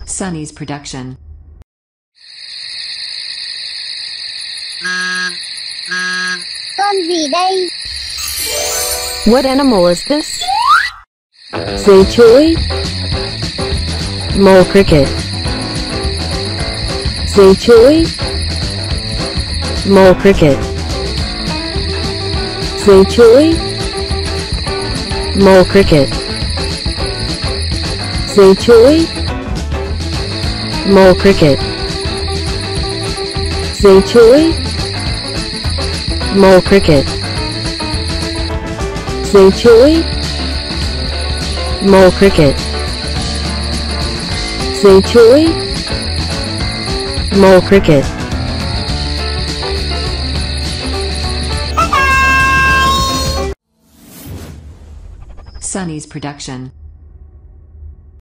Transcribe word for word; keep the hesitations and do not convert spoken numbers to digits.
Sunny's production. Con gì đây? What animal is this? Dây chuỗi. Mole cricket. Dây chuỗi. Mole cricket. Dây chuỗi. Mole cricket. Dây chuỗi. Mole cricket. Dây chuỗi. Mole cricket. Dây chuỗi. Mole cricket. Dây chuỗi. Mole cricket. Sunny's production.